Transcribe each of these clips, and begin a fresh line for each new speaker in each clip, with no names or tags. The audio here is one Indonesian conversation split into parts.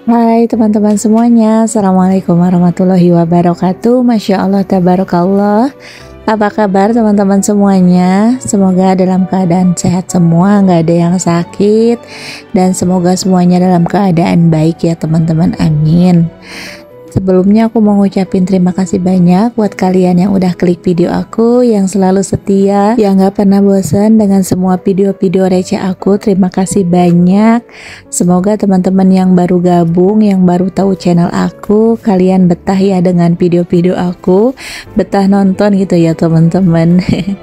Hai teman-teman semuanya, Assalamualaikum warahmatullahi wabarakatuh. Masya Allah, tabarakallah. Apa kabar teman-teman semuanya? Semoga dalam keadaan sehat semua, nggak ada yang sakit, dan semoga semuanya dalam keadaan baik ya teman-teman, amin. Sebelumnya aku mau ngucapin terima kasih banyak buat kalian yang udah klik video aku, yang selalu setia, yang gak pernah bosan dengan semua video-video receh aku. Terima kasih banyak. Semoga teman-teman yang baru gabung, yang baru tahu channel aku, kalian betah ya dengan video-video aku, betah nonton gitu ya teman-teman.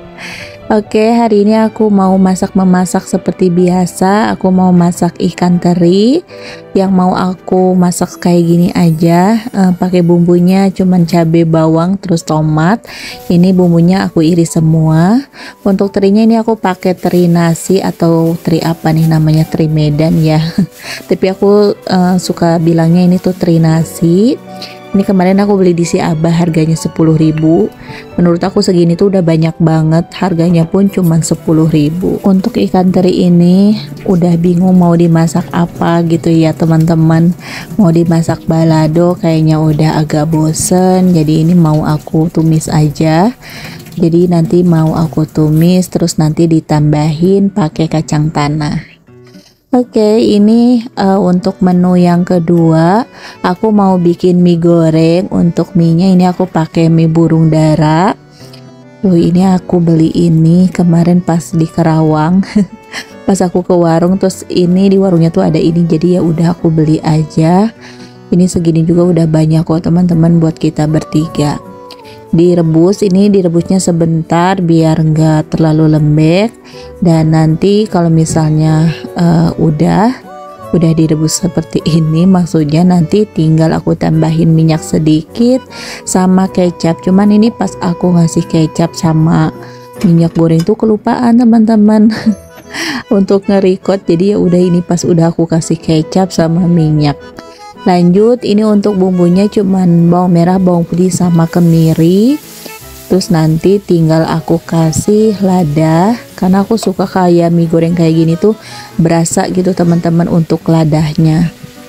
Oke, hari ini aku mau memasak seperti biasa. Aku mau masak ikan teri. Yang mau aku masak kayak gini aja, pakai bumbunya cuman cabai, bawang, terus tomat. Ini bumbunya aku iris semua. Untuk terinya ini aku pakai teri nasi atau teri apa nih namanya, teri Medan ya. Tapi aku suka bilangnya ini tuh teri nasi. Ini kemarin aku beli di Si Abah, harganya 10.000. Menurut aku segini tuh udah banyak banget, harganya pun cuma 10.000. Untuk ikan teri ini udah bingung mau dimasak apa gitu ya teman-teman. Mau dimasak balado kayaknya udah agak bosen, jadi ini mau aku tumis aja. Jadi nanti mau aku tumis, terus nanti ditambahin pakai kacang tanah. Oke, ini untuk menu yang kedua, aku mau bikin mie goreng. Untuk mie-nya ini aku pakai mie burung dara. Tuh, ini aku beli ini kemarin pas di Kerawang. Pas aku ke warung, terus ini di warungnya tuh ada ini, jadi ya udah aku beli aja. Ini segini juga udah banyak kok teman-teman buat kita bertiga. Direbus, ini direbusnya sebentar biar enggak terlalu lembek, dan nanti kalau misalnya udah direbus seperti ini, maksudnya nanti tinggal aku tambahin minyak sedikit sama kecap. Cuman ini pas aku ngasih kecap sama minyak goreng tuh kelupaan teman-teman untuk nge-record, jadi ya udah ini pas udah aku kasih kecap sama minyak. Lanjut, ini untuk bumbunya cuman bawang merah, bawang putih sama kemiri. Terus nanti tinggal aku kasih lada, karena aku suka kayak mie goreng kayak gini tuh berasa gitu teman-teman untuk ladahnya.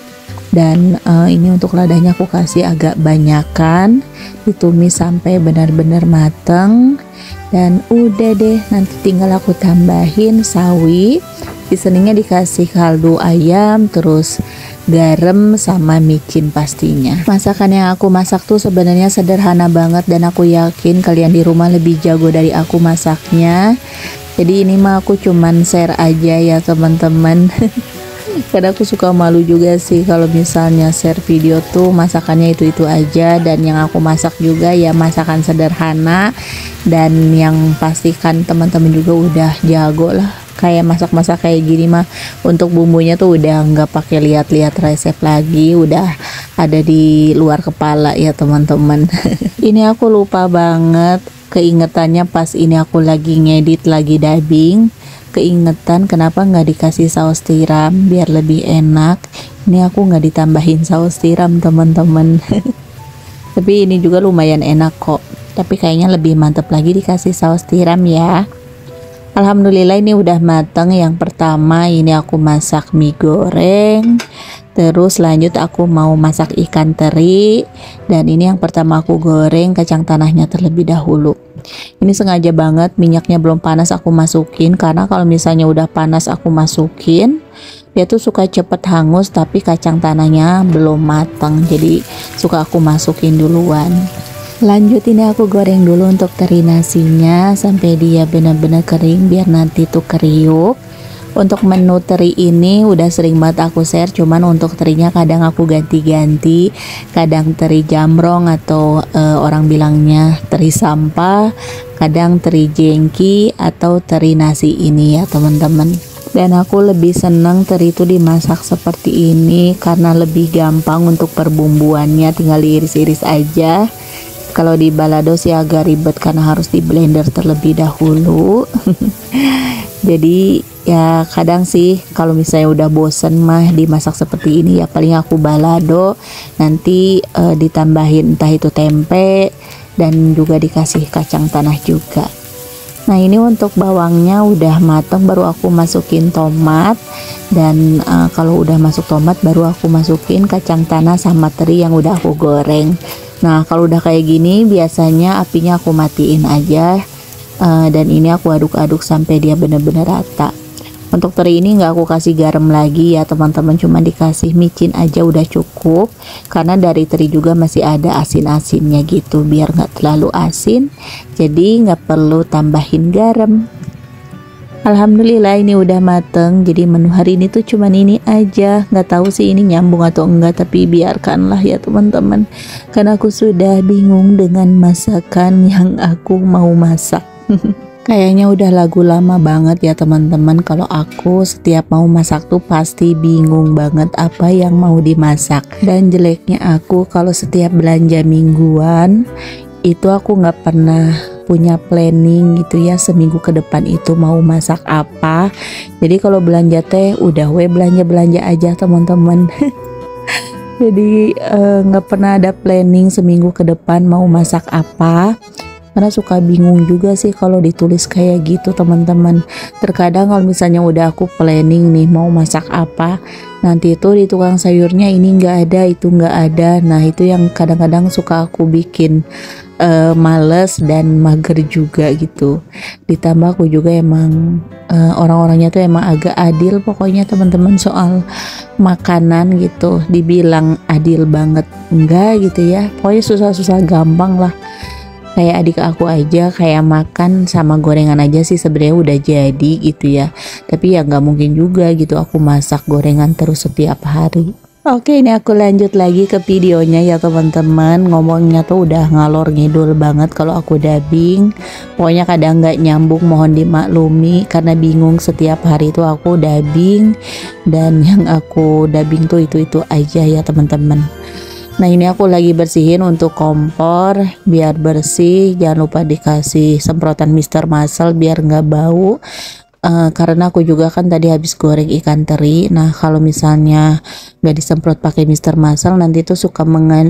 Dan ini untuk ladahnya aku kasih agak banyakan, ditumis sampai benar-benar mateng. Dan udah deh, nanti tinggal aku tambahin sawi. Seasoningnya dikasih kaldu ayam, terus garam sama micin pastinya. Masakan yang aku masak tuh sebenarnya sederhana banget, dan aku yakin kalian di rumah lebih jago dari aku masaknya. Jadi ini mah aku cuman share aja ya teman-teman. Karena aku suka malu juga sih kalau misalnya share video tuh masakannya itu-itu aja, dan yang aku masak juga ya masakan sederhana, dan yang pastikan teman-teman juga udah jago lah kayak masak-masak kayak gini mah. Untuk bumbunya tuh udah nggak pakai lihat-lihat resep lagi, udah ada di luar kepala ya teman-teman. Ini aku lupa banget, keingetannya pas ini aku lagi ngedit, lagi dubbing, keingetan kenapa nggak dikasih saus tiram biar lebih enak. Ini aku nggak ditambahin saus tiram teman-teman. Tapi ini juga lumayan enak kok, tapi kayaknya lebih mantep lagi dikasih saus tiram ya. Alhamdulillah ini udah mateng. Yang pertama ini aku masak mie goreng, terus lanjut aku mau masak ikan teri, dan ini yang pertama aku goreng kacang tanahnya terlebih dahulu. Ini sengaja banget minyaknya belum panas aku masukin, karena kalau misalnya udah panas aku masukin dia tuh suka cepet hangus, tapi kacang tanahnya belum matang, jadi suka aku masukin duluan. Lanjut, ini aku goreng dulu untuk teri nasinya sampai dia benar-benar kering biar nanti tuh kriuk. Untuk menu teri ini udah sering banget aku share, cuman untuk terinya kadang aku ganti-ganti, kadang teri jamrong atau orang bilangnya teri sampah, kadang teri jengki atau teri nasi ini ya teman-teman. Dan aku lebih seneng teri itu dimasak seperti ini karena lebih gampang untuk perbumbuannya, tinggal diiris-iris aja. Kalau di balado sih agak ribet karena harus di blender terlebih dahulu. Jadi ya kadang sih kalau misalnya udah bosen mah dimasak seperti ini, ya paling aku balado, nanti ditambahin entah itu tempe dan juga dikasih kacang tanah juga. Nah ini untuk bawangnya udah mateng, baru aku masukin tomat. Dan kalau udah masuk tomat baru aku masukin kacang tanah sama teri yang udah aku goreng. Nah kalau udah kayak gini biasanya apinya aku matiin aja. Dan ini aku aduk-aduk sampai dia bener-bener rata. Untuk teri ini nggak aku kasih garam lagi ya teman-teman, cuma dikasih micin aja udah cukup, karena dari teri juga masih ada asin-asinnya gitu, biar nggak terlalu asin, jadi nggak perlu tambahin garam. Alhamdulillah ini udah mateng. Jadi menu hari ini tuh cuman ini aja. Nggak tahu sih ini nyambung atau enggak, tapi biarkanlah ya teman-teman, karena aku sudah bingung dengan masakan yang aku mau masak. Kayaknya udah lagu lama banget ya teman-teman, kalau aku setiap mau masak tuh pasti bingung banget apa yang mau dimasak. Dan jeleknya aku kalau setiap belanja mingguan itu aku nggak pernah punya planning gitu ya, seminggu ke depan itu mau masak apa. Jadi kalau belanja teh udah belanja aja teman-teman. Jadi nggak pernah ada planning seminggu ke depan mau masak apa, karena suka bingung juga sih kalau ditulis kayak gitu teman-teman. Terkadang kalau misalnya udah aku planning nih mau masak apa, nanti itu di tukang sayurnya ini nggak ada, itu nggak ada. Nah itu yang kadang-kadang suka aku bikin males dan mager juga gitu. Ditambah aku juga emang orang-orangnya tuh emang agak adil pokoknya teman-teman soal makanan gitu. Dibilang adil banget enggak gitu ya, pokoknya susah-susah gampang lah. Kayak adik aku aja kayak makan sama gorengan aja sih sebenarnya udah jadi gitu ya, tapi ya nggak mungkin juga gitu aku masak gorengan terus setiap hari. Oke, ini aku lanjut lagi ke videonya ya teman-teman. Ngomongnya tuh udah ngalor ngidul banget kalau aku dubbing. Pokoknya kadang nggak nyambung, mohon dimaklumi karena bingung setiap hari itu aku dubbing, dan yang aku dubbing tuh itu aja ya teman-teman. Nah ini aku lagi bersihin untuk kompor biar bersih. Jangan lupa dikasih semprotan Mr. Muscle biar nggak bau. Karena aku juga kan tadi habis goreng ikan teri. Nah kalau misalnya nggak disemprot pakai Mr. Muscle nanti itu suka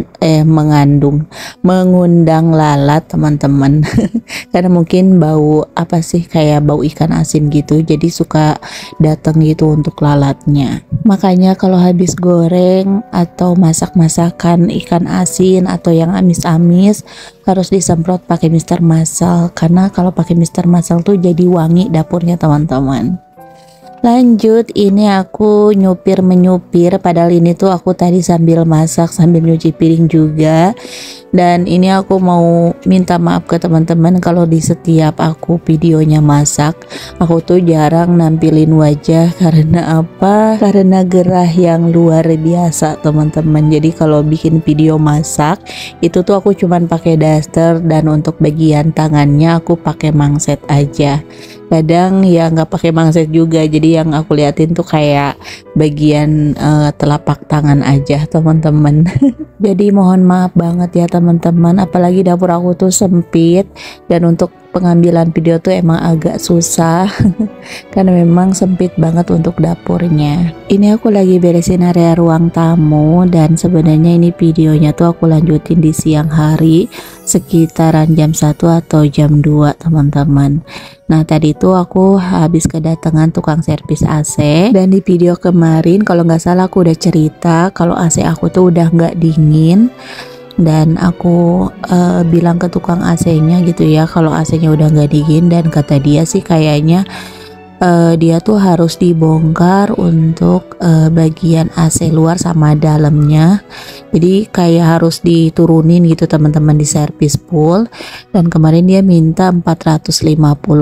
mengundang lalat teman-teman. Karena mungkin bau apa sih, kayak bau ikan asin gitu, jadi suka datang gitu untuk lalatnya. Makanya kalau habis goreng atau masak-masakan ikan asin atau yang amis-amis harus disemprot pakai Mr. Muscle, karena kalau pakai Mr. Muscle tuh jadi wangi dapurnya teman-teman. Lanjut, ini aku nyupir menyupir, padahal ini tuh aku tadi sambil masak sambil nyuci piring juga. Dan ini aku mau minta maaf ke teman-teman kalau di setiap aku videonya masak aku tuh jarang nampilin wajah. Karena apa? Karena gerah yang luar biasa teman-teman. Jadi kalau bikin video masak itu tuh aku cuman pakai daster, dan untuk bagian tangannya aku pakai mangset aja. Kadang ya nggak pakai mangset juga, jadi yang aku liatin tuh kayak bagian telapak tangan aja teman-teman. Jadi mohon maaf banget ya teman-teman, apalagi dapur aku tuh sempit dan untuk pengambilan video tuh emang agak susah karena memang sempit banget untuk dapurnya. Ini aku lagi beresin area ruang tamu, dan sebenarnya ini videonya tuh aku lanjutin di siang hari sekitaran jam 1 atau jam 2 teman-teman. Nah tadi tuh aku habis kedatangan tukang servis AC, dan di video kemarin kalau nggak salah aku udah cerita kalau AC aku tuh udah nggak dingin. Dan aku bilang ke tukang AC-nya gitu ya kalau AC-nya udah nggak dingin, dan kata dia sih kayaknya dia tuh harus dibongkar untuk bagian AC luar sama dalamnya. Jadi kayak harus diturunin gitu teman-teman di servis full, dan kemarin dia minta 450.000.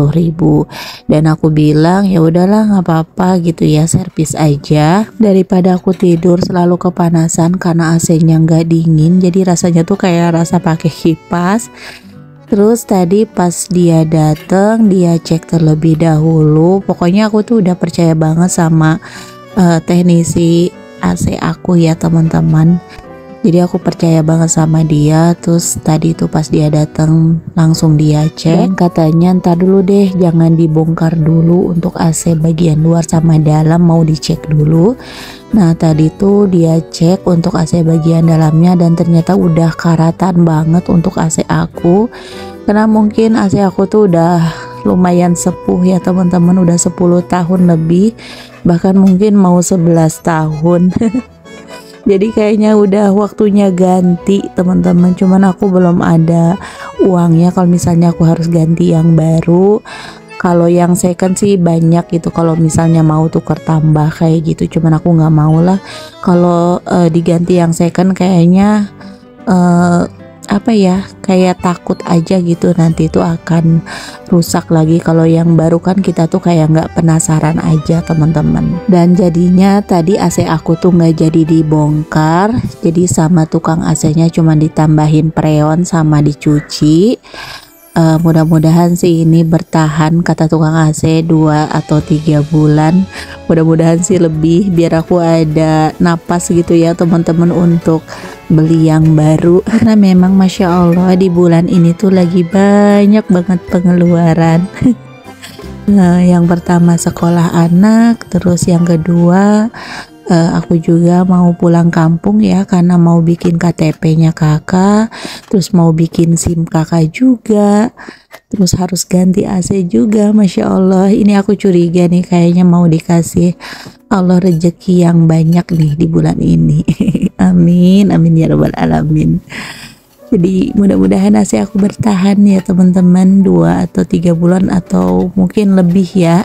Dan aku bilang ya udahlah nggak apa-apa gitu ya, servis aja daripada aku tidur selalu kepanasan karena AC-nya nggak dingin. Jadi rasanya tuh kayak rasa pakai kipas. Terus tadi pas dia datang, dia cek terlebih dahulu. Pokoknya aku tuh udah percaya banget sama teknisi AC aku ya teman-teman. Jadi aku percaya banget sama dia. Terus tadi tuh pas dia datang langsung dia cek, dan katanya ntar dulu deh, jangan dibongkar dulu untuk AC bagian luar sama dalam, mau dicek dulu. Nah tadi tuh dia cek untuk AC bagian dalamnya, dan ternyata udah karatan banget untuk AC aku. Karena mungkin AC aku tuh udah lumayan sepuh ya teman-teman, udah 10 tahun lebih, bahkan mungkin mau 11 tahun. Jadi kayaknya udah waktunya ganti teman-teman, cuman aku belum ada uangnya kalau misalnya aku harus ganti yang baru. Kalau yang second sih banyak gitu, kalau misalnya mau tuker tambah kayak gitu, cuman aku nggak mau lah. Kalau diganti yang second kayaknya apa ya, kayak takut aja gitu nanti itu akan rusak lagi. Kalau yang baru kan kita tuh kayak nggak penasaran aja teman-teman. Dan jadinya tadi AC aku tuh nggak jadi dibongkar, jadi sama tukang AC-nya cuma ditambahin preon sama dicuci. Mudah-mudahan sih ini bertahan, kata tukang AC 2 atau 3 bulan. Mudah-mudahan sih lebih, biar aku ada napas gitu ya teman-teman untuk beli yang baru. Karena memang Masya Allah di bulan ini tuh lagi banyak banget pengeluaran. Nah, yang pertama sekolah anak, terus yang kedua aku juga mau pulang kampung ya, karena mau bikin KTP-nya kakak, terus mau bikin SIM kakak juga, terus harus ganti AC juga. Masya Allah, ini aku curiga nih kayaknya mau dikasih Allah rezeki yang banyak nih di bulan ini. Amin, amin ya rabbal alamin. Jadi mudah-mudahan AC aku bertahan ya teman-teman, 2 atau 3 bulan atau mungkin lebih ya.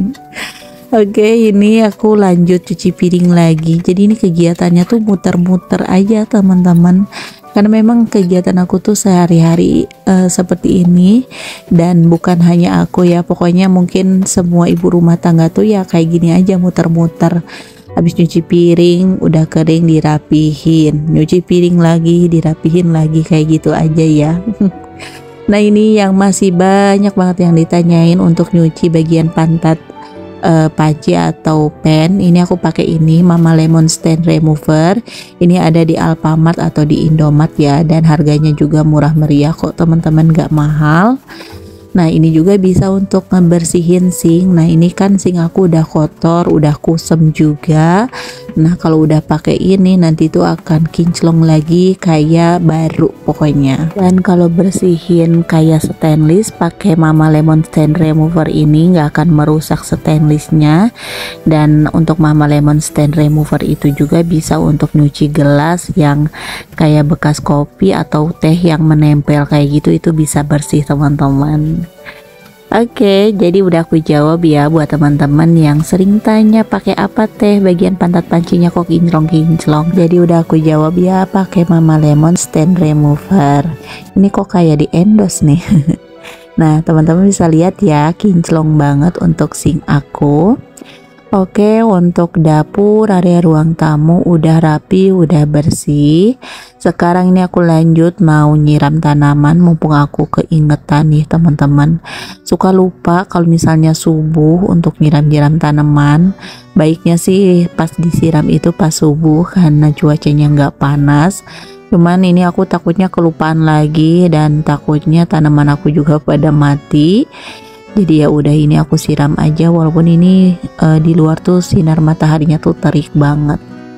Oke, ini aku lanjut cuci piring lagi. Jadi ini kegiatannya tuh muter-muter aja teman-teman, karena memang kegiatan aku tuh sehari-hari seperti ini. Dan bukan hanya aku ya, pokoknya mungkin semua ibu rumah tangga tuh ya kayak gini aja, muter-muter. Habis nyuci piring udah kering dirapihin, nyuci piring lagi dirapihin lagi, kayak gitu aja ya. Nah, ini yang masih banyak banget yang ditanyain untuk nyuci bagian pantat panci atau pen. Ini aku pakai ini Mama Lemon Stain Remover. Ini ada di Alfamart atau di Indomaret ya, dan harganya juga murah meriah kok teman-teman, gak mahal. Nah, ini juga bisa untuk ngebersihin sink. Nah, ini kan sink aku udah kotor, udah kusem juga. Nah, kalau udah pakai ini nanti tuh akan kinclong lagi kayak baru pokoknya. Dan kalau bersihin kayak stainless pakai Mama Lemon Stain Remover ini nggak akan merusak stainlessnya. Dan untuk Mama Lemon Stain Remover itu juga bisa untuk nyuci gelas yang kayak bekas kopi atau teh yang menempel kayak gitu, itu bisa bersih teman-teman. Oke, jadi udah aku jawab ya buat teman-teman yang sering tanya pakai apa teh bagian pantat pancinya kok kinclong-kinclong. Jadi udah aku jawab ya, pakai Mama Lemon Stain Remover. Ini kok kayak di endorse nih. Nah, teman-teman bisa lihat ya, kinclong banget untuk sink aku. Oke, untuk dapur, area ruang tamu udah rapi, udah bersih. Sekarang ini aku lanjut mau nyiram tanaman, mumpung aku keingetan nih teman-teman. Suka lupa kalau misalnya subuh untuk nyiram-nyiram tanaman. Baiknya sih pas disiram itu pas subuh karena cuacanya nggak panas. Cuman ini aku takutnya kelupaan lagi dan takutnya tanaman aku juga pada mati. Jadi ya udah, ini aku siram aja, walaupun ini di luar tuh sinar mataharinya tuh terik banget.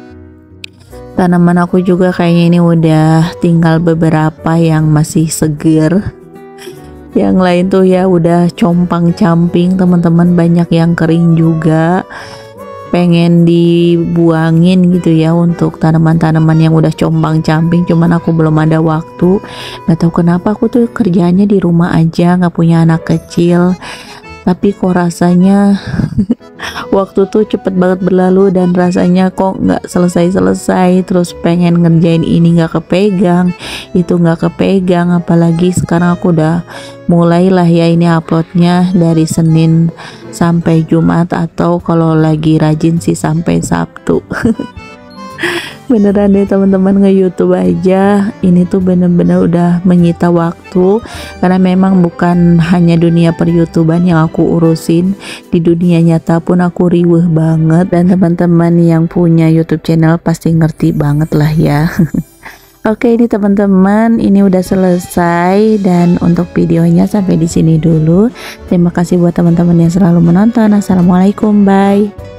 Tanaman aku juga kayaknya ini udah tinggal beberapa yang masih seger. Yang lain tuh ya udah compang-camping teman-teman, banyak yang kering juga. Pengen dibuangin gitu ya untuk tanaman-tanaman yang udah compang-camping, cuman aku belum ada waktu. Nggak tahu kenapa aku tuh kerjanya di rumah aja, nggak punya anak kecil, tapi kok rasanya waktu tuh cepet banget berlalu dan rasanya kok nggak selesai-selesai. Terus pengen ngerjain ini nggak kepegang, itu nggak kepegang. Apalagi sekarang aku udah mulailah ya ini uploadnya dari Senin sampai Jumat, atau kalau lagi rajin sih sampai Sabtu. Beneran deh teman-teman, nge-YouTube aja ini tuh bener-bener udah menyita waktu, karena memang bukan hanya dunia per-YouTuban yang aku urusin, di dunia nyata pun aku riweh banget. Dan teman-teman yang punya YouTube channel pasti ngerti banget lah ya. Oke, ini teman-teman, ini udah selesai dan untuk videonya sampai di sini dulu. Terima kasih buat teman-teman yang selalu menonton. Assalamualaikum, bye.